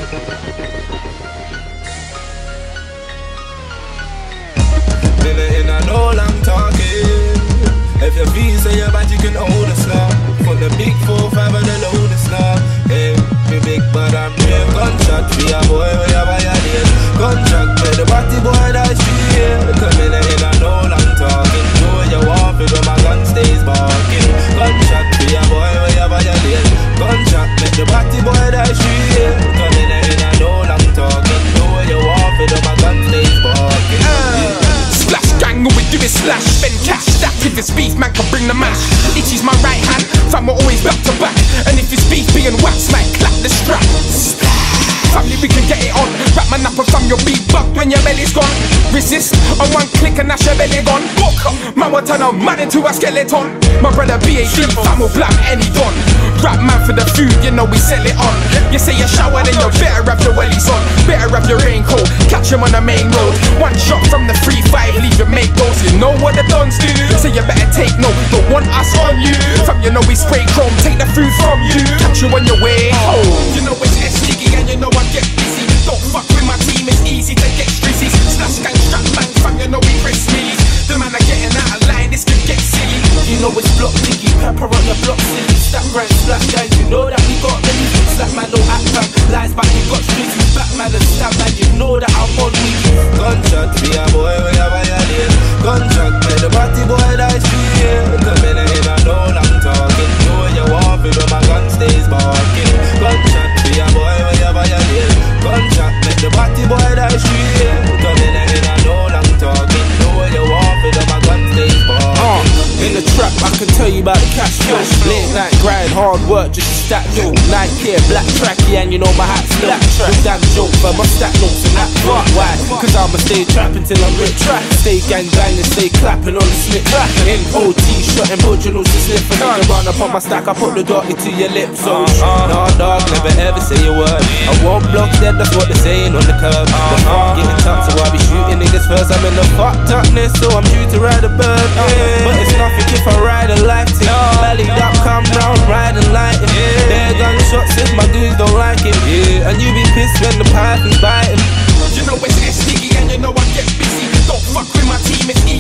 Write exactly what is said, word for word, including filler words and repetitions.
In a no long talking. If your feet say your body can hold a slug, put the big four five and the load a slug. Hey, me big but I'm near gunshot. Be a boy where you violate. Gunshot, play the body boy that street. Come in in a no long talking. Do what you want, because my gun stays barking. Gunshot, be a boy where you violate. Gunshot, make the body boy that street. Come in in a no long talking. Do what you want, because my gun stays barking. Uh. Gang, all we do is slash, spend cash. That if it's beef, man can bring the mash. Itchy's my right hand, fam, we're always back to back. And if it's beef being waxed, like clap the strap. Family, we can get it on. Wrap man up and fam, you'll be bugged when your belly's gone. Resist, on one click and that's your belly gone. Man will turn a man into a skeleton. My brother B A D, fam will blam any don. Rap man for the food, you know we sell it on. You say you shower, then you better have your wellies on. Better have your raincoat, catch him on the main road. One shot from the three five, leave your mate goes. You know what the dons do, so you better take note. Don't want us on you, fam, you know we spray chrome. Take the food from you, catch you on your way home. You know it's S-Diggy and you know I get busy. Don't fuck with my team, it's easy to get strizzy. Slash gang strap bang, fam, you know we press me. The man are getting out of line, this could get silly. You know it's block diggy, pepper on the block silly. Stack brand, slash guys, you know that we got many. Slack man, no act fam, lies back, we got strizzy. Back man and stab man, you know that I'm on wiki. Gunshot, be a boy, we have a yard. Gunshot, play the party boy that street. Come in and I know I'm talking. Do what you want, because my gun stays barking. Gunshot, be a boy, we have a yard. Gunshot, make the party boy that street. Come in and I know I'm talking. Do what you want, because my gun stays barking. Uh, in the trap, I can tell you about the cash flow. Late night grind, hard work, just a stack dough. Night care, black tracky, and you know my hat's black track. Damn joke, but my stack notes and that rock. Why? Cause I'ma stay trapping till I'm rich. Stay gang banging, stay clapping on the slip. In O T, shotting originals to slip. And I run up on my stack, I put the dot into your lips. So, uh, nah, dog, never ever say a word. I won't block dead, that's what they're saying on the curb. The fuck getting tough, so I be shooting niggas first. I'm in the fucked upness, so I'm due to ride a bird. Yeah. But it's nothing if I ride a light. Belly up, come round, riding lighting. Yeah. They're gunshots if my dudes don't like it. Yeah. And you be pissed when the pipe is biting. You know it's S-Diggy and you know I get busy. Don't fuck with my team, it's easy.